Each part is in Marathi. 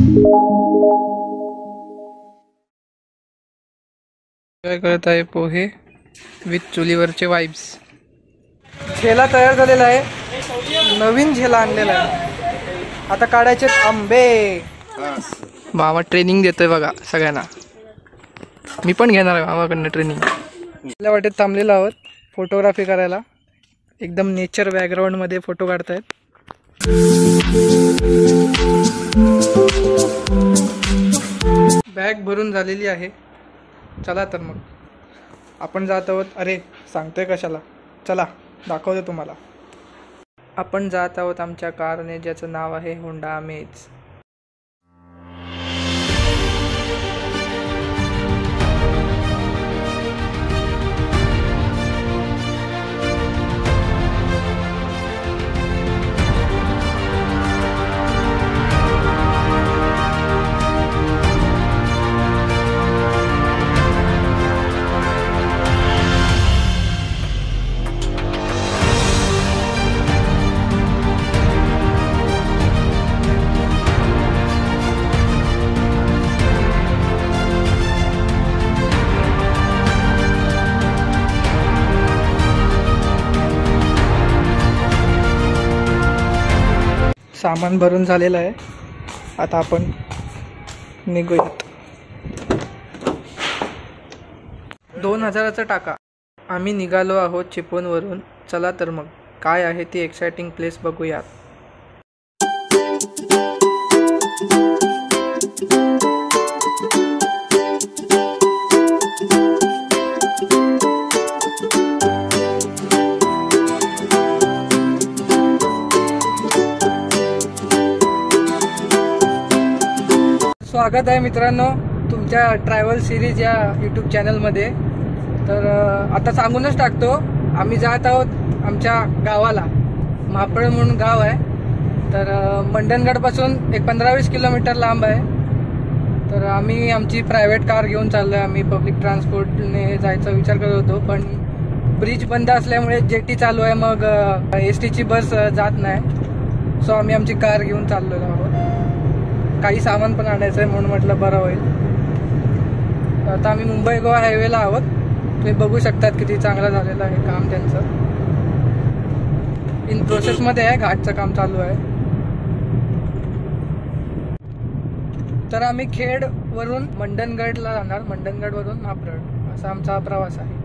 काय करत आहे पोहे विथ चुलीवरचे वाइब्स। झेला तयार झालेला आहे, नवीन झेला आणलेला आहे। आता काढायचे आंबे। मामा ट्रेनिंग देतोय बघा सगळ्यांना। मी पण घेणार आहे मामाकडनं ट्रेनिंग। आपल्या वाटेत थांबलेलो आहोत फोटोग्राफी करायला। एकदम नेचर बॅकग्राऊंड मध्ये फोटो काढतायत। बॅग भरून झालेली आहे। चला तर मग आपण जात आहोत। अरे सांगतोय कशाला, चला दाखवतो तुम्हाला। आपण जात आहोत आमच्या कारने, ज्याचं नाव आहे होंडा अमेज। सामान भरून झालेलं आहे, आता आपण निघूयात। 2000चा टाका। आम्ही निघालो आहोत चिपळूणवरून। चला तर मग काय आहे ती एक्साइटिंग प्लेस बघूयात। स्वागत आहे मित्रांनो तुमच्या ट्रॅव्हल सिरीज या यूट्यूब चॅनलमध्ये। तर आता सांगूनच टाकतो, आम्ही जात आहोत आमच्या गावाला। म्हापळ म्हणून गाव आहे, तर मंडणगडपासून एक 15-20 किलोमीटर लांब आहे। तर आम्ही आमची प्रायव्हेट कार घेऊन चाललो आहे। आम्ही पब्लिक ट्रान्सपोर्टने जायचा विचार करत होतो, पण ब्रिज बंद असल्यामुळे जेटी चालू आहे, मग STची बस जात नाही। सो आम्ही आमची कार घेऊन चाललेलो आहोत। काही सामान पण आणायचं आहे म्हणून म्हटलं बरं होईल। आता आम्ही मुंबई गोवा हायवेला आहोत। तुम्ही बघू शकतात किती चांगलं झालेलं आहे काम त्यांचं। इन प्रोसेसमध्ये आहे, घाटचं काम चालू आहे। तर आम्ही खेडवरून मंडणगडला जाणार, मंडणगडवरून म्हापळ, असा आमचा प्रवास आहे।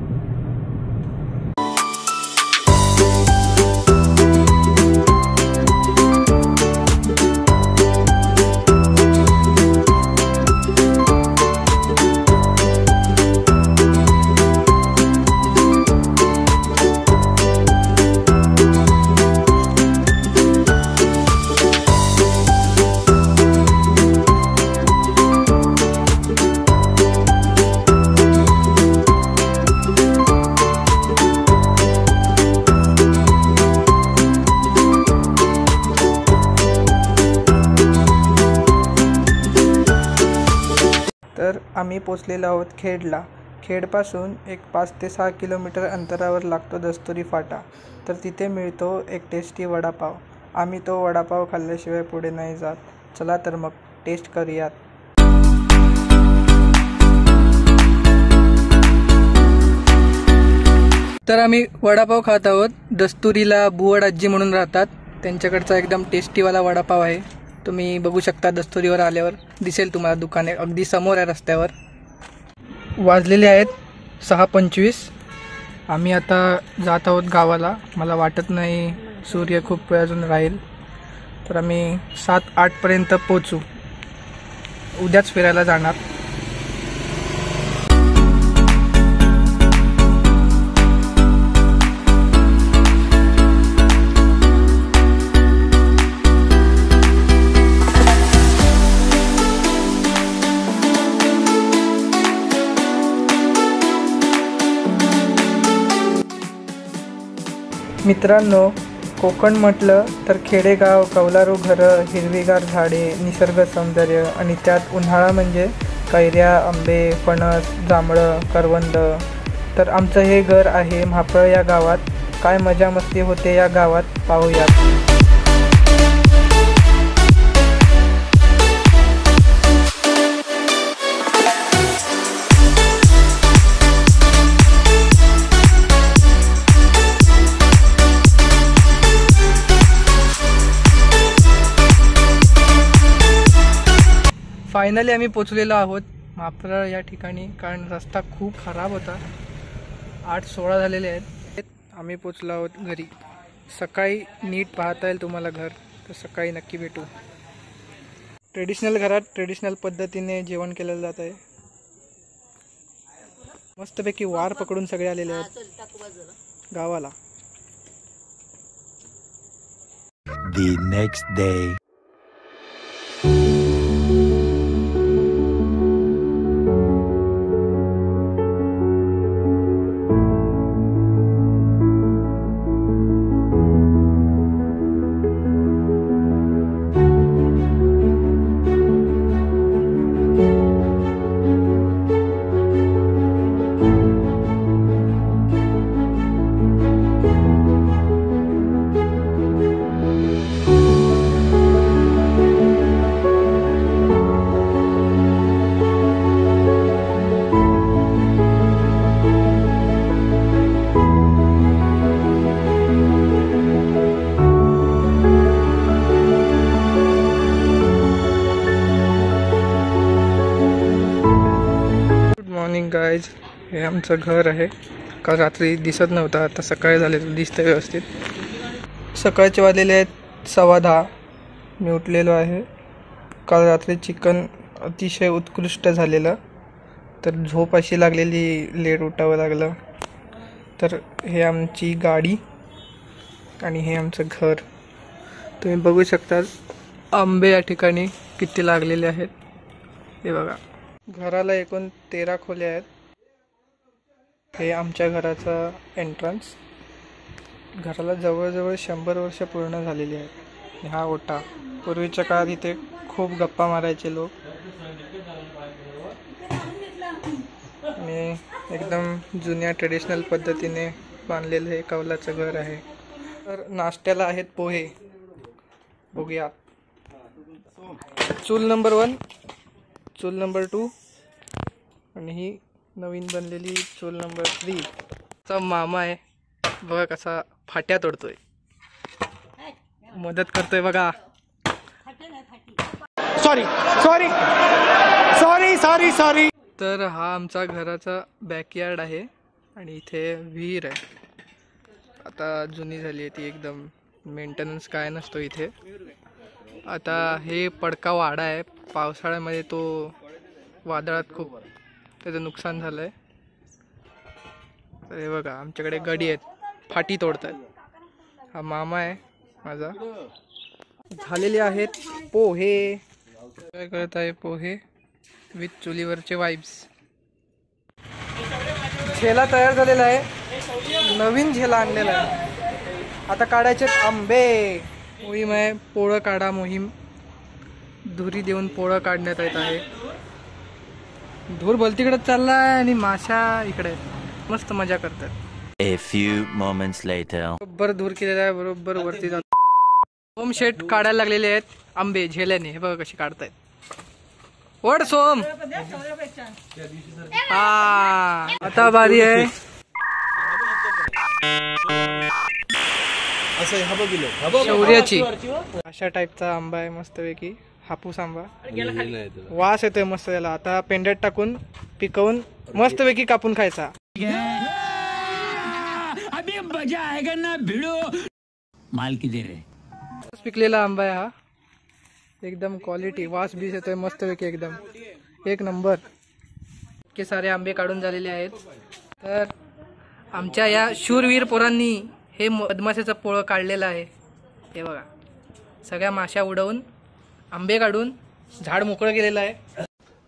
तर आम्ही पोचलेलो आहोत खेडला। खेडपासून एक 5 ते 6 किलोमीटर अंतरावर लागतो दस्तुरी फाटा। तर तिथे मिळतो एक टेस्टी वडापाव। आम्ही तो वडापाव खाल्ल्याशिवाय पुढे नाही जात। चला तर मग टेस्ट करूयात। तर आम्ही वडापाव खात आहोत। दस्तुरीला बुवड आजी म्हणून राहतात, त्यांच्याकडचा एकदम टेस्टीवाला वडापाव आहे। तुम्ही बघू शकता, दस्तुरीवर आल्यावर दिसेल तुम्हाला दुकान आहे, अगदी समोर आहे रस्त्यावर। वाजलेले आहेत 6:25। आम्ही आता जात आहोत गावाला। मला वाटत नाही सूर्य खूप वेळ अजून राहील, तर आम्ही 7-8 पर्यंत पोचू। उद्याच फिरायला जाणार। मित्रांनो, कोकण म्हटलं तर खेडेगाव, कौलारू घरं, हिरवीगार झाडे, निसर्ग सौंदर्य आणि त्यात उन्हाळा म्हणजे कैऱ्या, आंबे, फणस, जांभळं, करवंद। तर आमचं हे घर आहे म्हापळ या गावात। काय मजा मस्ती होते या गावात पाहूयात। फायनली आम्ही पोचलेलो आहोत मापरळ या ठिकाणी, कारण रस्ता खूप खराब होता. 8:16 झालेले आहेत. आम्ही पोचलो आहोत घरी. सकाळी नीट पाहता येईल तुम्हाला घर, तर सकाळी नक्की भेटू. ट्रेडिशनल घरात ट्रेडिशनल पद्धतीने जेवण केलेलं जात आहे. मस्तपैकी वार पकडून सगळे आलेले आहेत गावाला. The next day. गाइज, हे आमचं घर आहे. काल रात्री दिसत नव्हतं, आता सकाळी झाले दिसतं व्यवस्थित. सकाळचे वाजलेले आहेत 10:15. मी उठलेलो आहे. काल रात्री चिकन अतिशय उत्कृष्ट झालेलं, तर झोप अशी लागलेली, लेट उठावं लागलं. तर हे आमची गाडी आणि हे आमचं घर. तुम्ही बघू शकता आंबे या ठिकाणी किती लागलेले आहेत. हे बघा, घराला एकूण 13 खोल्या आहेत. हे आमच्या घराचा एंट्रन्स. घराला जवळजवळ 100 वर्ष पूर्ण झालेली आहेत. हा ओटा. पूर्वीच्या काळात इथे खूप गप्पा मारायचे लोक. आणि एकदम जुन्या ट्रेडिशनल पद्धतीने बांधलेलं हे कौलाचं घर आहे. तर नाश्त्याला आहेत पोहे. बघूया. चूल नंबर 1, चूल नंबर 2 आणि ही नवीन बनलेली चूल नंबर 3. चा मामा आहे बघा, कसा फाट्या तोडतोय, मदत करतोय बघा. Sorry sorry sorry sorry sorry. तर हा आमचा घराचा बॅकयार्ड आहे आणि इथे विहीर आहे. आता जुनी झाली आहे ती एकदम, मेंटेनन्स काय नसतो इथे. आता हे पडका वाडा आहे. पावसाळ्यामध्ये तो वादळात खूप त्याचं नुकसान झालं आहे. तर हे बघा, आमच्याकडे गडी आहेत, फाटी तोडतात. हा मामा आहे माझा. झालेले आहेत पोहे. काय करत आहे पोहे विथ चुलीवरचे वाईब्स. झेला तयार झालेला आहे, नवीन झेला आणलेला आहे. आता काढायचे आंबे. मोहीम आहे, पोळं काढा मोहीम. धुरी देऊन पोळं काढण्यात येत आहे. धूर भलतीकडे चाललाय आणि माशा इकडे मस्त मजा करतात. A few moments later. बरोबर धूर केलेला आहे, बरोबर वरती जातो. सोम शेट काढायला लागलेले आहेत आंबे झेल्याने. हे बघा कशी काढतायत. वड सोम. हा, आता बारी आहे. शौर्याची. अशा टाईपचा आंबा आहे मस्तपैकी, हापूस आंबा. वास येतोय मस्त त्याला. आता पेंड्यात टाकून पिकवून मस्तपैकी कापून खायचा. अभी मजा आएगा ना भिड़ो. माल की दे रे. पिकलेला आंबा आहे हा, एकदम क्वालिटी. वास बीस येतोय मस्तपैकी, एकदम एक नंबर. इतके सारे आंबे काढून झालेले आहेत. तर आमच्या या शूरवीर पोरांनी हे मधमाशाचं पोळं काढलेलं आहे. हे बघा, सगळ्या माशा उडवून आंबे काढून झाड मोकळं केलेलं आहे.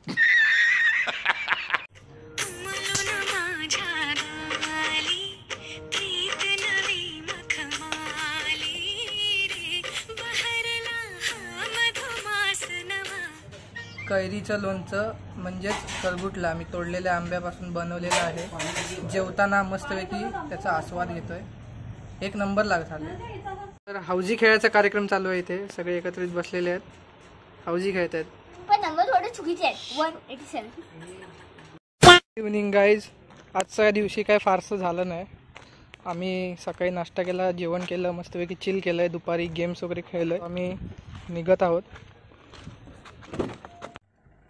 कैरीचं लोणचं म्हणजेच करगुटला आम्ही तोडलेल्या आंब्यापासून बनवलेलं आहे. जेवताना मस्तपैकी त्याचा आस्वाद घेतोय, एक नंबर लागत. तर हौजी खेळायचा कार्यक्रम चालू आहे. इथे सगळे एकत्रित बसलेले आहेत, हौजी खेळत आहेत. पण नंबर थोडे चुकीचे आहेत. 187. Evening guys. आजच्या दिवशी काय फारसं झालं नाही. आम्ही सकाळी नाश्ता केला, जेवण केलं, मस्तपैकी चिल केलंय. दुपारी गेम्स वगैरे खेळलोय. आम्ही निघत आहोत.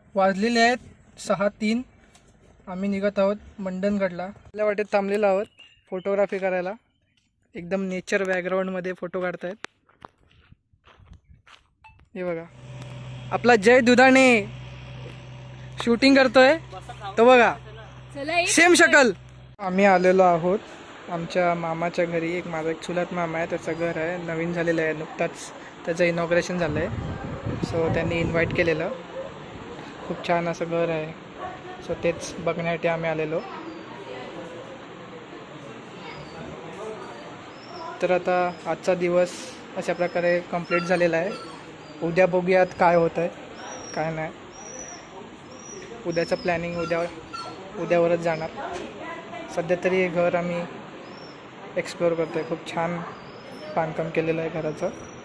वाजलेले आहेत 6:03. आम्ही निघत आहोत मंडणगडला. आपल्या वाटेत थांबलेलो आहोत फोटोग्राफी करायला. एकदम नेचर बॅकग्राऊंडमध्ये फोटो काढतायत. हे बघा आपला जय दुधाणे शूटिंग करतोय तो बघा, सेम शकल. आम्ही आलेलो आहोत आमच्या मामाच्या घरी. माझा एक चुलत मामा आहे, त्याचं घर आहे, नवीन झालेलं आहे, नुकताच त्याचं इनॉग्रेशन झालं आहे. सो त्यांनी इन्व्हाइट केलेलं. खूप छान असं घर आहे. सो तेच बघण्यासाठी आम्ही आलेलो. तर आता आजचा दिवस अशा प्रकारे कंप्लीट झालेला आहे. उद्या बघूयात काय होतं आहे काय नाही. उद्याचं प्लॅनिंग उद्यावरच जाणार. सध्या तरी हे घर आम्ही एक्सप्लोअर करतो आहे. खूप छान बांधकाम केलेलं आहे घराचं.